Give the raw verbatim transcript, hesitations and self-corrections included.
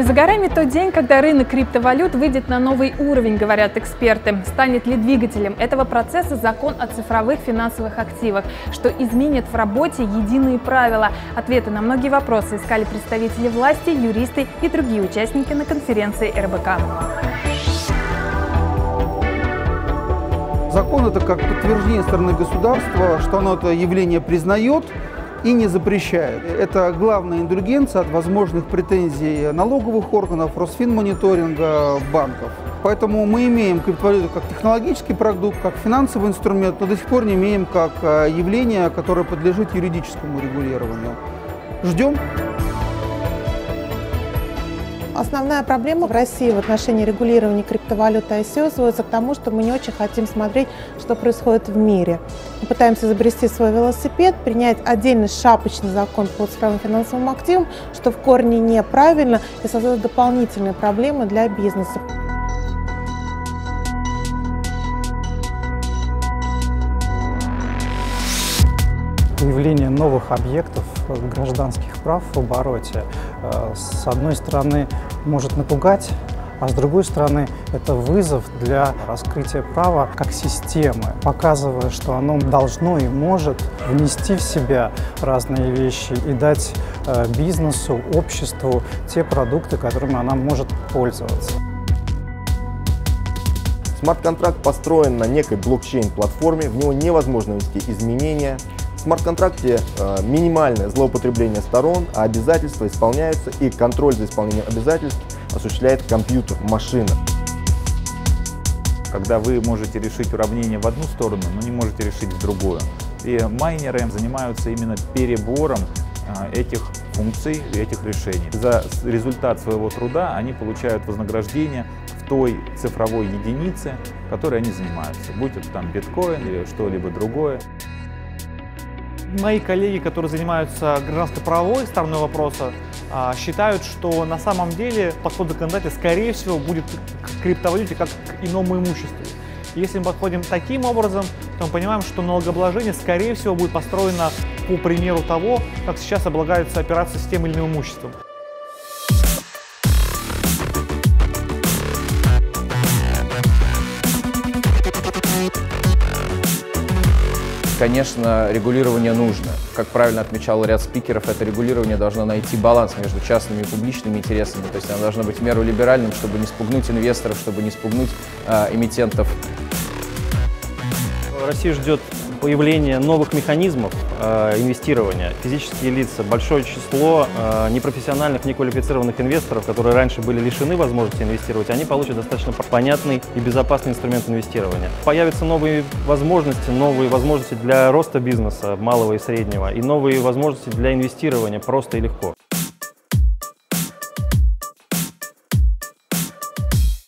За горами тот день, когда рынок криптовалют выйдет на новый уровень, говорят эксперты. Станет ли двигателем этого процесса закон о цифровых финансовых активах, что изменит в работе единые правила? Ответы на многие вопросы искали представители власти, юристы и другие участники на конференции эр бэ ка. Закон – это как подтверждение стороны государства, что оно это явление признает и не запрещает. Это главная индульгенция от возможных претензий налоговых органов, Росфинмониторинга, банков. Поэтому мы имеем криптовалюту как технологический продукт, как финансовый инструмент, но до сих пор не имеем как явление, которое подлежит юридическому регулированию. Ждем. Основная проблема в России в отношении регулирования криптовалюты ай си о сводится к тому, что мы не очень хотим смотреть, что происходит в мире. Мы пытаемся изобрести свой велосипед, принять отдельный шапочный закон по цифровым финансовым активам, что в корне неправильно и создает дополнительные проблемы для бизнеса. Появление новых объектов гражданских прав в обороте, с одной стороны, может напугать, а с другой стороны, это вызов для раскрытия права как системы, показывая, что оно должно и может внести в себя разные вещи и дать бизнесу, обществу те продукты, которыми она может пользоваться. Смарт-контракт построен на некой блокчейн-платформе, в него невозможно внести изменения. В смарт-контракте э, минимальное злоупотребление сторон, а обязательства исполняются, и контроль за исполнением обязательств осуществляет компьютер, машина. Когда вы можете решить уравнение в одну сторону, но не можете решить в другую. И майнеры занимаются именно перебором э, этих функций, этих решений. За результат своего труда они получают вознаграждение в той цифровой единице, которой они занимаются, будь это там биткоин или что-либо другое. Мои коллеги, которые занимаются гражданско-правовой стороной вопроса, считают, что на самом деле подход законодателя, скорее всего, будет к криптовалюте как к иному имуществу. Если мы подходим таким образом, то мы понимаем, что налогообложение, скорее всего, будет построено по примеру того, как сейчас облагаются операции с тем или иным имуществом. Конечно, регулирование нужно. Как правильно отмечал ряд спикеров, это регулирование должно найти баланс между частными и публичными интересами. То есть оно должно быть в меру либеральным, чтобы не спугнуть инвесторов, чтобы не спугнуть э, эмитентов. Россия ждет появления новых механизмов э, инвестирования. Физические лица, большое число э, непрофессиональных, неквалифицированных инвесторов, которые раньше были лишены возможности инвестировать, они получат достаточно понятный и безопасный инструмент инвестирования. Появятся новые возможности, новые возможности для роста бизнеса, малого и среднего, и новые возможности для инвестирования просто и легко.